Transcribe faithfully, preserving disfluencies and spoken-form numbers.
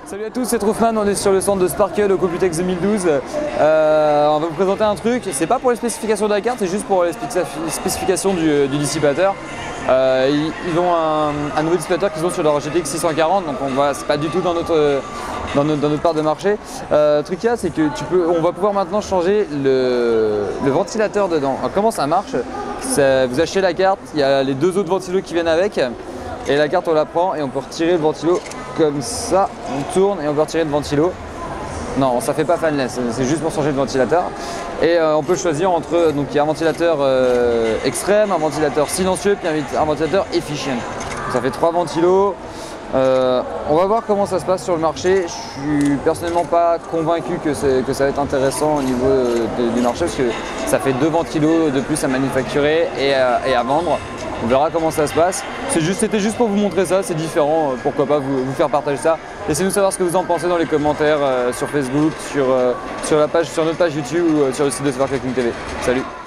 Salut à tous, c'est Troufman, on est sur le stand de Sparkle au Computex deux mille douze. Euh, on va vous présenter un truc, c'est pas pour les spécifications de la carte, c'est juste pour les spécifications du, du dissipateur. Euh, ils, ils ont un, un nouveau dissipateur qu'ils ont sur leur G T X six cent quarante, donc on va, c'est pas du tout dans notre, dans notre, dans notre part de marché. Euh, le truc qu'il y a, c'est que tu peux, on va pouvoir maintenant changer le, le ventilateur dedans. Alors, comment ça marche? Ça, vous achetez la carte, il y a les deux autres ventilos qui viennent avec, et la carte on la prend et on peut retirer le ventilo comme ça, on tourne et on peut retirer le ventilo. Non, ça fait pas fanless, c'est juste pour changer de ventilateur. Et euh, on peut choisir entre, donc il y a un ventilateur euh, extrême, un ventilateur silencieux, puis un, un ventilateur efficient. Donc, ça fait trois ventilos. Euh, on va voir comment ça se passe sur le marché. Je suis personnellement pas convaincu que, que ça va être intéressant au niveau de, du marché parce que ça fait deux ventilos de plus à manufacturer et à, et à vendre. On verra comment ça se passe. C'était juste, juste pour vous montrer ça, c'est différent, pourquoi pas vous, vous faire partager ça. Laissez-nous savoir ce que vous en pensez dans les commentaires euh, sur Facebook, sur, euh, sur, la page, sur notre page YouTube ou euh, sur le site de Sparkle T V. Salut!